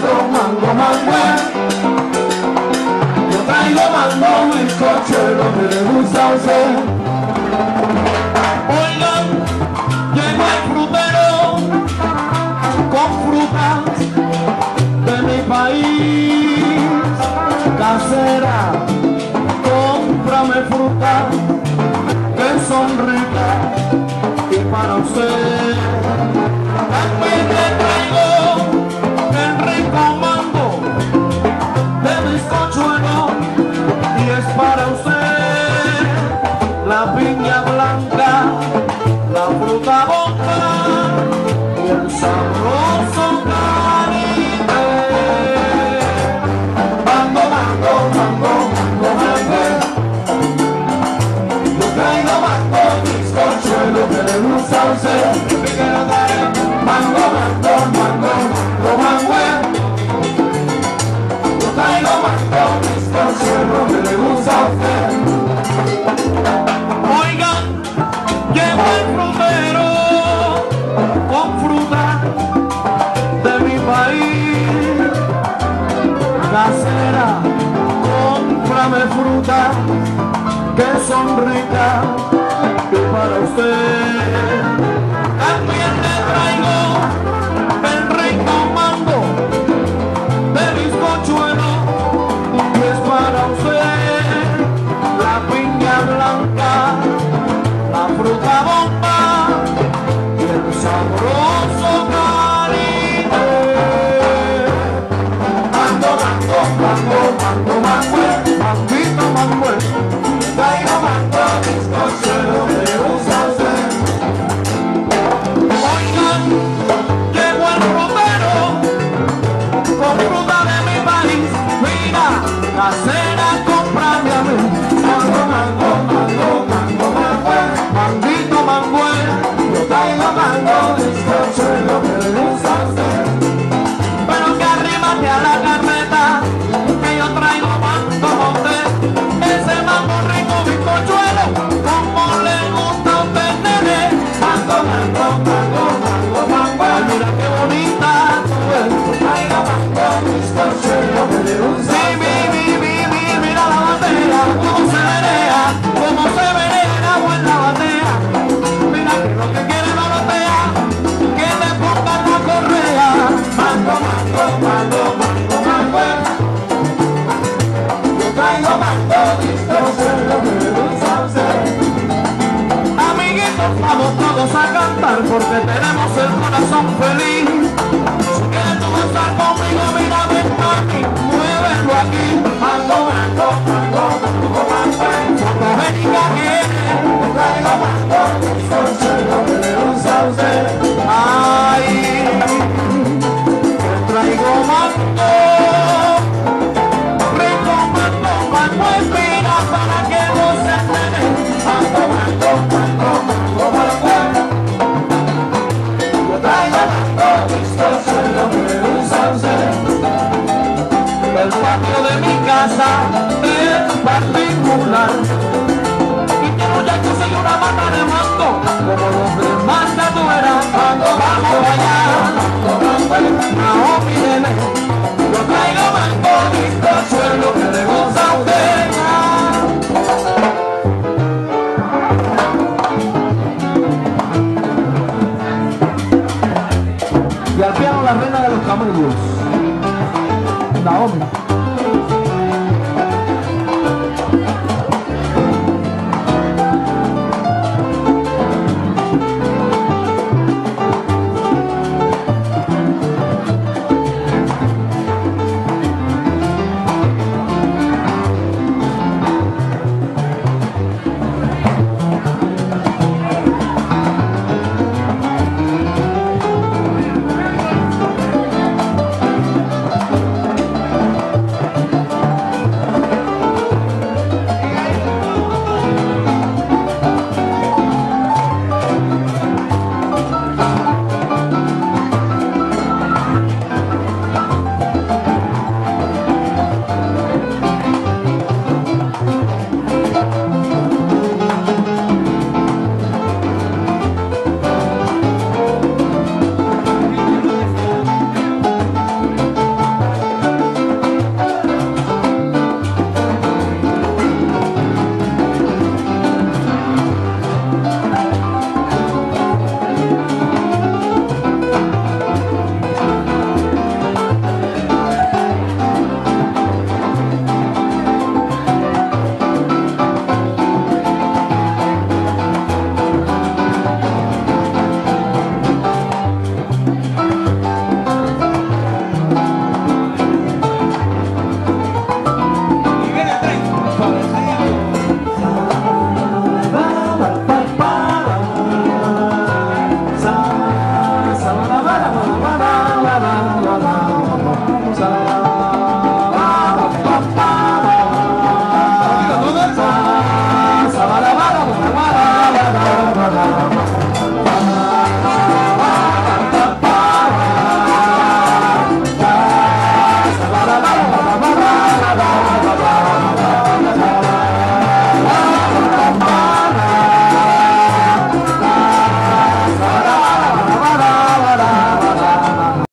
mango, mango. Yo traigo mango, bizcochuelo que le gusta a usted. Oigan, llegó el frutero con frutas de mi país. Casera, cómprame frutas que son ricas y para usted. También le traigo el rico mango de bizcochuelo y es para usted. La piña blanca, la fruta boca y el sabroso caribe. Mango, mango, mango, mango, mango. Yo traigo mango, bizcochuelo que le gusta a usted. Mango, mango, mango, mango, mango. Yo traigo mango, bizcochuelo que le gusta a usted. Oigan, llegó el frutero con fruta de mi país. Casera, cómprame fruta que son ricas y para usted. También le traigo el rico mango de bizcochuelo y es para usted. La piña blanca, la fruta bomba y el sabroso caribe. Mango, mango, mango, mango, mango, manguito, mango. Traigo mango, bizcochuelo que le gusta a usted. Oigan, llegó el frutero con fruta de mi país. Mira, casera, cómprame a mí. Mango, mango, mango, mango, mango, manguito, mango. Yo traigo mango, bizcochuelo que le gusta a usted. Pero que arrímate a la carreta, que yo traigo mango monte. Ese mango rico bizcochuelo, como le gusta a usted, nene. Mango, mango, mango, mango, mango. Ay, mira qué bonita tú eres. Yo traigo mango, bizcochuelo que le gusta a usted. Mira la batea, cómo se menea, cómo se menea el agua en la batea. Mira que lo que quiere la batea, que te pongan la correa. Mango, mango, mango, mango, mango. Yo traigo mango, bizcochuelo que le gusta a usted. Amiguitos, vamos todos a cantar porque tenemos el corazón feliz. Si quieres tú estar conmigo, mira, ven aquí, muévelo aquí. Mango, mango, mango, mango, mango. Fotogénica quiere, yo traigo mango, bizcochuelo que le gusta a usted. Ay, yo traigo mango, rico mango, mango espina para que vos se entere. Mango, mango, mango, mango, mango. Yo traigo mango, bizcochuelo que le gusta a usted. El patio de mi casa es particular.